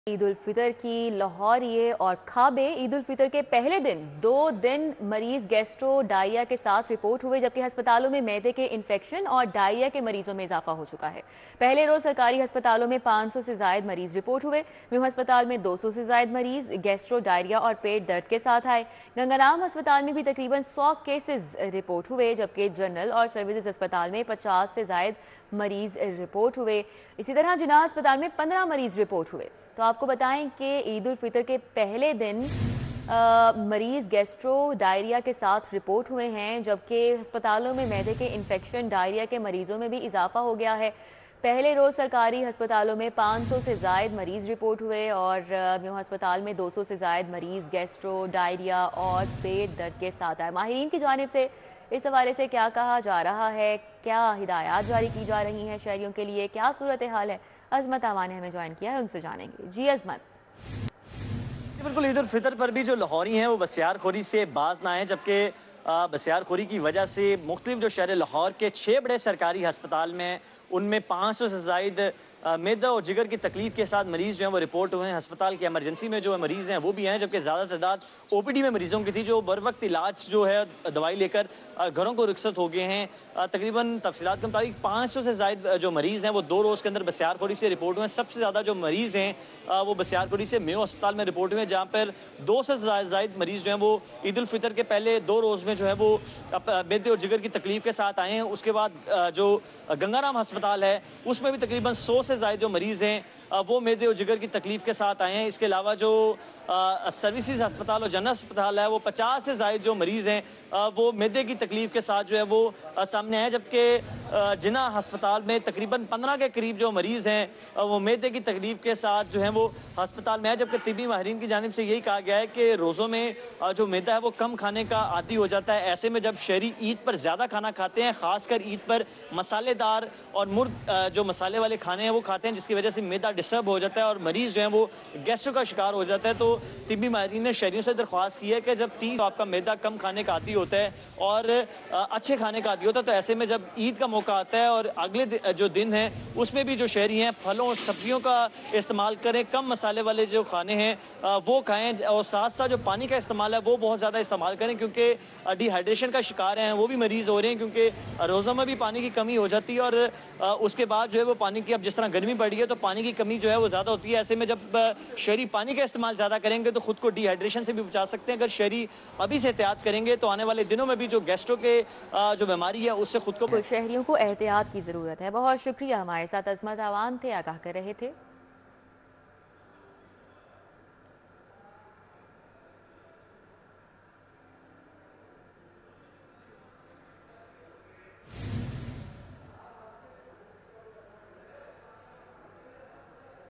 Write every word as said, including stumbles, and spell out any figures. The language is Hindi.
ईद उल फितर की लाहौर ये और खाबे ईद उल फितर के पहले दिन दो दिन मरीज गैस्ट्रो डायरिया के साथ रिपोर्ट हुए, जबकि अस्पतालों में मैदे के इन्फेक्शन और डायरिया के मरीजों में इजाफा हो चुका है। पहले रोज सरकारी अस्पतालों में पाँच सौ से जायद मरीज रिपोर्ट हुए। म्यू अस्पताल में दो सौ से जायद मरीज गैस्ट्रो डायरिया और पेट दर्द के साथ आए। गंगाराम अस्पताल में भी तकरीबन सौ केसेस रिपोर्ट हुए, जबकि जनरल और सर्विसेज अस्पताल में पचास से जायद मरीज रिपोर्ट हुए। इसी तरह जिन्ना अस्पताल में पंद्रह मरीज रिपोर्ट हुए। तो आपको बताएं कि ईद उल फितर के पहले दिन आ, मरीज गैस्ट्रो डायरिया के साथ रिपोर्ट हुए हैं, जबकि अस्पतालों में मैदे के इन्फेक्शन डायरिया के मरीजों में भी इजाफा हो गया है। पहले रोज़ सरकारी अस्पतालों में पाँच सौ से जायद मरीज रिपोर्ट हुए और म्यू अस्पताल में दो सौ से जायद मरीज गैस्ट्रो डायरिया और पेट दर्द के साथ आए। माहिरीन की जानिब से इस हवाले से क्या कहा जा रहा है, क्या हिदायत जारी की जा रही हैं शहरियों के लिए, क्या सूरत हाल है, अजमत आवा ने हमें ज्वाइन किया है, उनसे जानेंगे। जी अजमत। बिल्कुल, ईद उल फितर पर भी जो लाहौरी हैं वो बसियारखोरी से बाज ना आए, जबकि बसियारखोरी की वजह से मुख्तलिफ जो शहर लाहौर के छः बड़े सरकारी अस्पताल में उनमें पाँच सौ से जायद मैदा और जिगर की तकलीफ के साथ मरीज़ जो हैं वो रिपोर्ट हुए हैं। अस्पताल के एमरजेंसी में जो मरीज़ हैं वो भी हैं, जबकि ज़्यादा तादाद ओपीडी में मरीज़ों की थी जो बर वक्त इलाज जो है दवाई लेकर घरों को रुखसत हो गए हैं। तकरीबन तफसीलात के मुताबिक पाँच सौ से जायद जो मरीज़ हैं वो दो रोज़ के अंदर बसियारखोरी से रिपोर्ट हुए हैं। सबसे ज़्यादा जो मरीज़ हैं वो बसियारखोरी से मेयो अस्पताल में रिपोर्ट हुए हैं, जहाँ पर दो सौ से जायद मरीज़ जो हैं वो ईद उल फितर के पहले दो रोज़ में जो है वो मैदे और जिगर की तकलीफ के साथ आए हैं। उसके बाद जो गंगाराम अस्पताल है उसमें भी तकरीबन सौ से जायद जो मरीज़ हैं वो मैदे और जिगर की तकलीफ के साथ आए हैं। इसके अलावा जो सर्विसेज अस्पताल और जनरल अस्पताल है वो पचास से जायद जो मरीज़ हैं वो मैदे की तकलीफ के साथ जो है वो सामने आए, जबकि जिन्ना अस्पताल में तकरीबन पंद्रह के करीब जो मरीज़ हैं वो मैदे की तकलीफ के साथ जो है वो अस्पताल में है। जबकि तिब्बी माहिरीन की जानिब से यही कहा गया है कि रोज़ों में जो मैदा है वो कम खाने का आदी हो जाता है। ऐसे में जब शहरी ईद पर ज़्यादा खाना खाते हैं, ख़ासकर ईद पर मसालेदार और मुर्ग जो मसाले वाले खाने हैं वो खाते हैं, जिसकी वजह से मैदा डिस्टर्ब हो जाता है और मरीज़ जो है वो गैस्ट्रो का शिकार हो जाता है। तो तिब्बी माहिरीन ने शहरियों से दरख्वास्त की है कि जब तीस तो आपका मैदा कम खाने का आदी होता है और अच्छे खाने का आदी होता है, तो ऐसे में जब ईद का मौका आता है और अगले जो दिन है उसमें भी जो शहरी हैं फलों और सब्जियों का इस्तेमाल करें, कम मसाले वाले जो खाने हैं वो खाएं और साथ साथ जो पानी का इस्तेमाल है वो बहुत ज़्यादा इस्तेमाल करें, क्योंकि डिहाइड्रेशन का शिकार हैं वो भी मरीज़ हो रहे हैं, क्योंकि रोज़ों में भी पानी की कमी हो जाती है और उसके बाद जो है वो पानी की, अब जिस तरह गर्मी बढ़ी है तो पानी की कमी जो है वो ज़्यादा होती है। ऐसे में जब शहरी पानी का इस्तेमाल ज़्यादा करेंगे तो खुद को डिहाइड्रेशन से भी बचा सकते हैं। अगर शहरी अभी से एहतियात करेंगे तो आने वाले दिनों में भी जो गैस्ट्रो के जो बीमारी है उससे खुद को शहरियों को एहतियात की ज़रूरत है। बहुत शुक्रिया, हमारे साथ अजमत आवान थे, आगाह कर रहे थे।